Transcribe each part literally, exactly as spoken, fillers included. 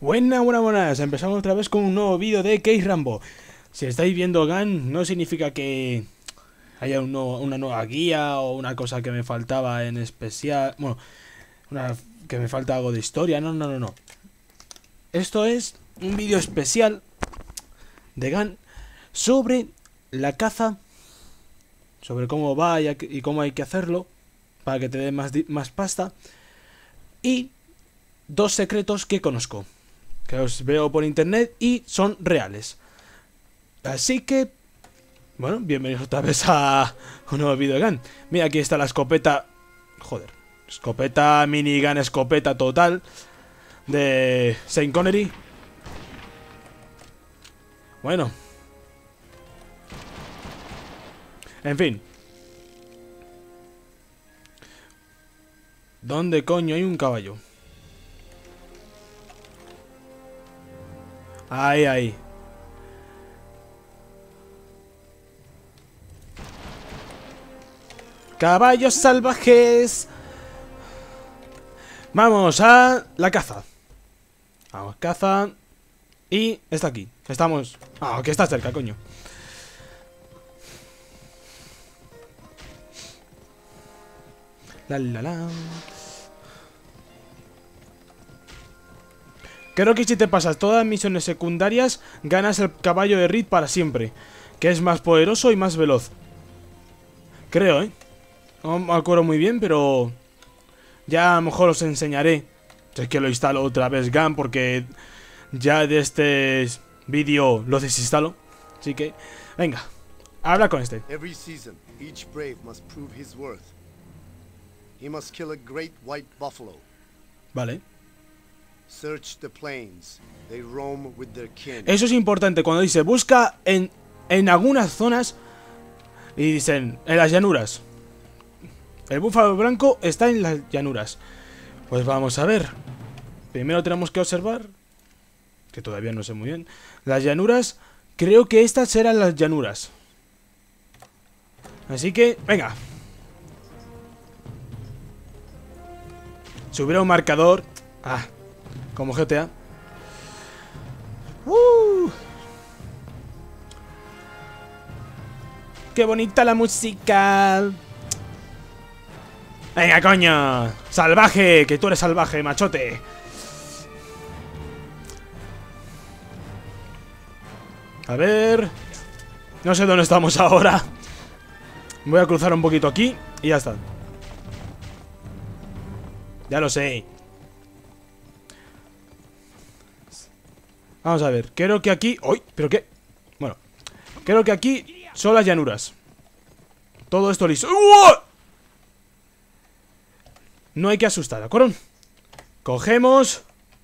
Buenas, buenas, buenas. Empezamos otra vez con un nuevo vídeo de Case Rambo. Si estáis viendo Gun, no significa que haya un nuevo, una nueva guía o una cosa que me faltaba en especial. Bueno, una, que me falta algo de historia. No, no, no, no. Esto es un vídeo especial de Gun sobre la caza, sobre cómo va y, y cómo hay que hacerlo para que te dé más, más pasta. Y dos secretos que conozco, que os veo por internet y son reales. Así que, bueno, bienvenidos otra vez a un nuevo vídeo de Gun. Mira, aquí está la escopeta. Joder, escopeta, minigun, escopeta total de Sean Connery. Bueno, en fin. ¿Dónde coño hay un caballo? Ahí, ahí. Caballos salvajes. Vamos a la caza. Vamos, caza. Y está aquí. Estamos... Ah, que está cerca, coño. La la la. Creo que si te pasas todas las misiones secundarias, ganas el caballo de Reed para siempre, que es más poderoso y más veloz. Creo, ¿eh? No me acuerdo muy bien, pero ya a lo mejor os enseñaré. Si es que lo instalo otra vez Gun, porque ya de este vídeo lo desinstalo. Así que, venga, habla con este. Every season, each brave must prove his worth. He must kill a great white buffalo. Vale. Search the plains. They roam with their kin. Eso es importante cuando dice busca en, en algunas zonas y dicen en las llanuras. El búfalo blanco está en las llanuras. Pues vamos a ver. Primero tenemos que observar, que todavía no sé muy bien, las llanuras. Creo que estas serán las llanuras. Así que, venga. Si hubiera un marcador... Ah, como G T A. ¡Uh! ¡Qué bonita la música! ¡Venga, coño! ¡Salvaje! Que tú eres salvaje, machote. A ver... No sé dónde estamos ahora. Voy a cruzar un poquito aquí y ya está. Ya lo sé. Vamos a ver, creo que aquí... ¡Uy! ¿Pero qué? Bueno, creo que aquí son las llanuras. Todo esto liso. ¡Uh! No hay que asustar, ¿de acuerdo? Cogemos...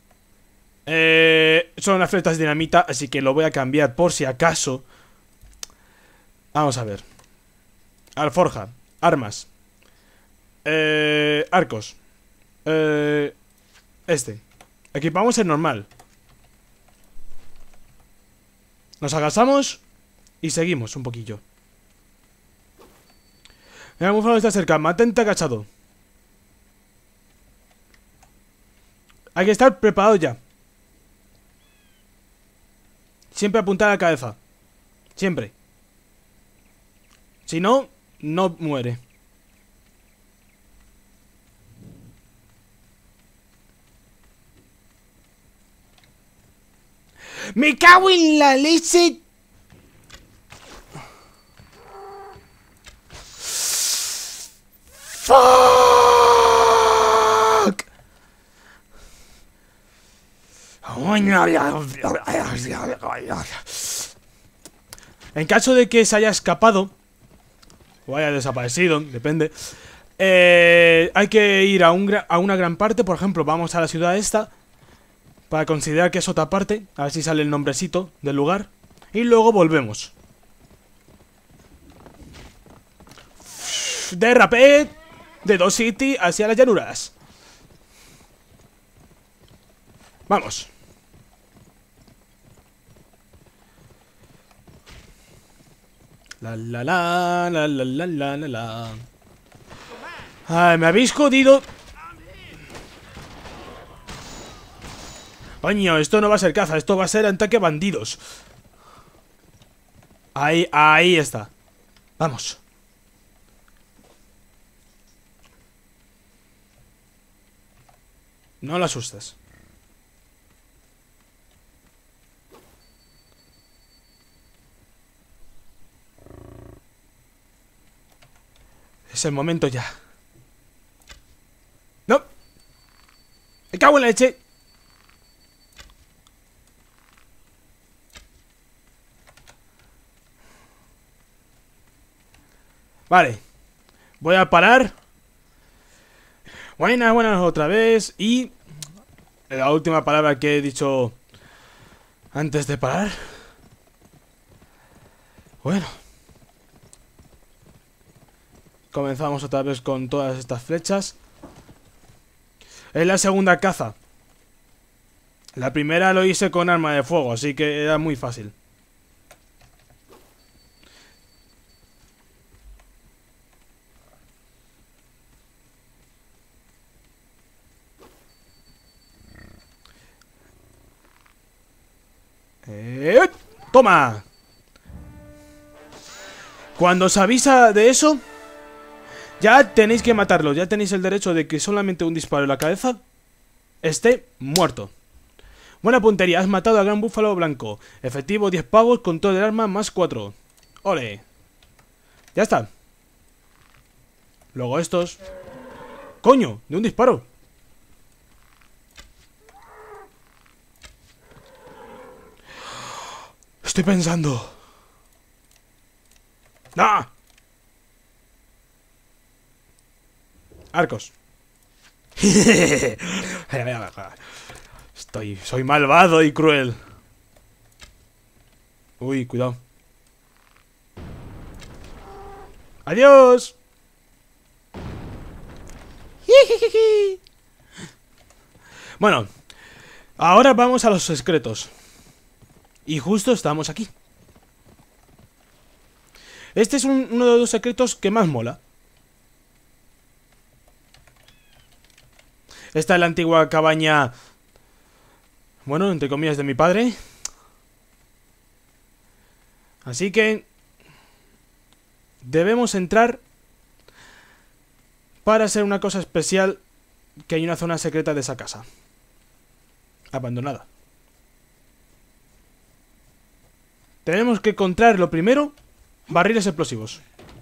Eh, son las flechas de dinamita, así que lo voy a cambiar por si acaso. Vamos a ver. Alforja, armas. Eh, arcos. Eh, este. Equipamos el normal. Nos agachamos y seguimos un poquillo. El búfalo está cerca, mantente agachado. Hay que estar preparado ya. Siempre apuntar a la cabeza. Siempre. Si no, no muere. ¡Me cago en la leche! ¡Fuck! En caso de que se haya escapado o haya desaparecido, depende, eh, hay que ir a, un, a una gran parte. Por ejemplo, vamos a la ciudad esta para considerar que es otra parte. A ver si sale el nombrecito del lugar. Y luego volvemos. Derrapé de Dog City hacia las llanuras. Vamos. La la la la la la la la la. Ay, me habéis jodido. Coño, esto no va a ser caza, esto va a ser ataque bandidos. Ahí, ahí está. Vamos. No lo asustes. Es el momento ya. ¡No! ¡Me cago en la leche! Vale. Voy a parar. Buenas, buenas otra vez. Y la última palabra que he dicho antes de parar. Bueno. Comenzamos otra vez con todas estas flechas. Es la segunda caza. La primera lo hice con arma de fuego, así que era muy fácil. Eh, ¡Toma! Cuando os avisa de eso, ya tenéis que matarlo. Ya tenéis el derecho de que solamente un disparo en la cabeza esté muerto. Buena puntería, has matado al gran búfalo blanco. Efectivo diez pavos, control del arma más cuatro. ¡Ole! Ya está. Luego estos. ¡Coño! De un disparo. Estoy pensando. ¡No! Arcos. Estoy... Soy malvado y cruel. Uy, cuidado. ¡Adiós! Bueno, ahora vamos a los secretos. Y justo estamos aquí. Este es un, uno de los secretos que más mola. Esta es la antigua cabaña, bueno, entre comillas, de mi padre. Así que debemos entrar para hacer una cosa especial, que hay una zona secreta de esa casa. Abandonada. Tenemos que encontrar lo primero, barriles explosivos.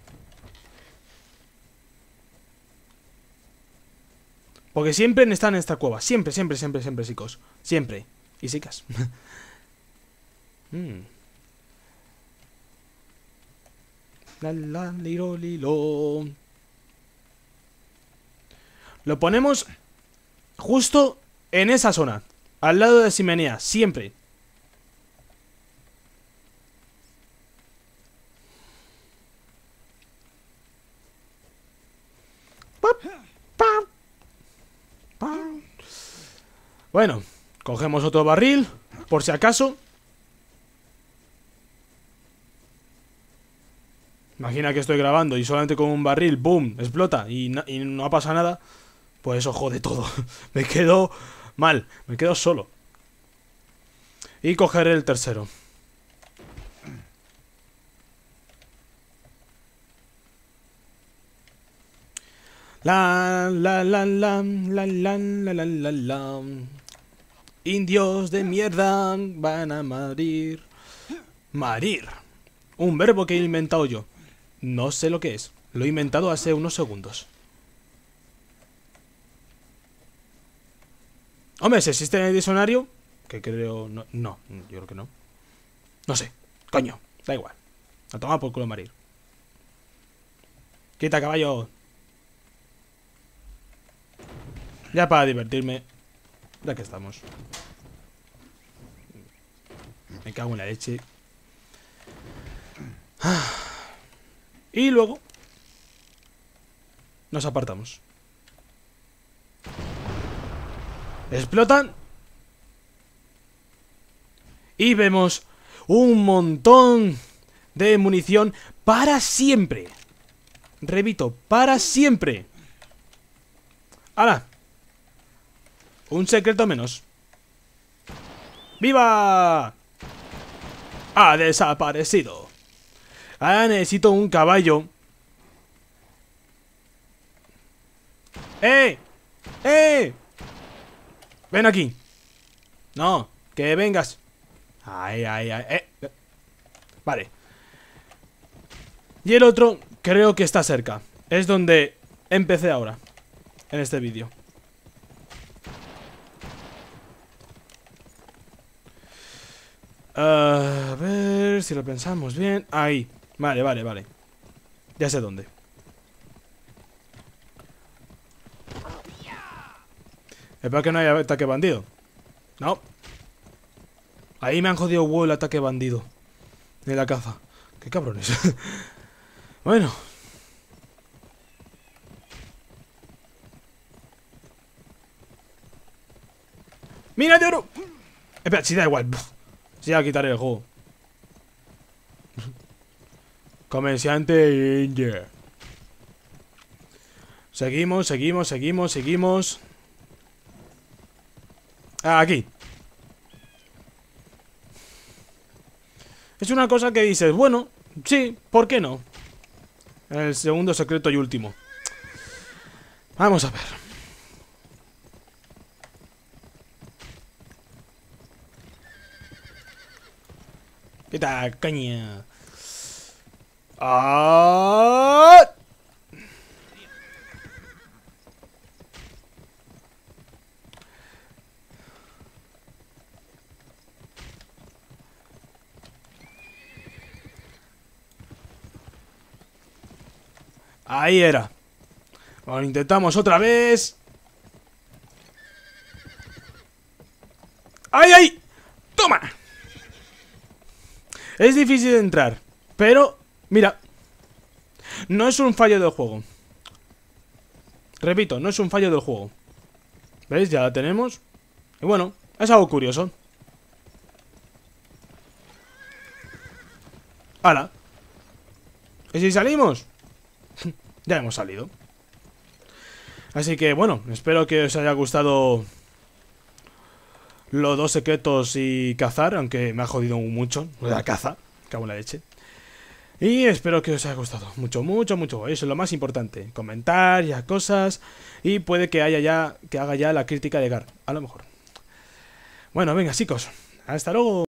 Porque siempre están en esta cueva. Siempre, siempre, siempre, siempre, chicos. Siempre. Y chicas. mm. La la liro lilo. Lo ponemos justo en esa zona. Al lado de la chimenea. Siempre. Pop, pop. Bueno, cogemos otro barril, por si acaso. Imagina que estoy grabando y solamente con un barril, boom, explota y, y no pasa nada. Pues eso jode todo. Me quedo mal, me quedo solo. Y cogeré el tercero. La la la la la la la la la la. Indios de mierda van a morir. Marir. Un verbo que he inventado yo. No sé lo que es. Lo he inventado hace unos segundos. Hombre, si existe en el diccionario, que creo... No, no, yo creo que no. No sé. Coño, da igual. A tomar por culo marir. Quita, caballo. Ya para divertirme. Ya que estamos. Me cago en la leche. Y luego nos apartamos. Explotan. Y vemos un montón de munición para siempre. Repito, para siempre. ¡Hala! Un secreto menos. ¡Viva! Ha desaparecido. Ahora necesito un caballo. ¡Eh! ¡Eh! Ven aquí. No, que vengas. Ay, ay, ay. Eh. Vale. Y el otro creo que está cerca. Es donde empecé ahora, en este vídeo. A ver si lo pensamos bien. Ahí. Vale, vale, vale. Ya sé dónde. Espero que no haya ataque bandido. No. Ahí me han jodido huevo el ataque bandido de la caza. Qué cabrones. Bueno. ¡Mira de oro! Espera, si da igual. Si ya quitaré el juego. Comerciante India. Seguimos, seguimos, seguimos, seguimos. Ah, aquí. Es una cosa que dices, bueno, sí, ¿por qué no? El segundo secreto y último. Vamos a ver. Quita, caña. ¡Ah! Ahí era. Bueno, intentamos otra vez. ¡Ay, ay! ¡Toma! Es difícil de entrar, pero, mira, no es un fallo del juego. Repito, no es un fallo del juego. ¿Veis? Ya la tenemos. Y bueno, es algo curioso. ¡Hala! ¿Y si salimos? Ya hemos salido. Así que bueno, espero que os haya gustado los dos secretos y cazar, aunque me ha jodido mucho la caza, cago en la leche. Y espero que os haya gustado mucho, mucho, mucho. Eso es lo más importante. Comentar ya cosas. Y puede que haya ya, que haga ya la crítica de Gar, a lo mejor. Bueno, venga chicos, hasta luego.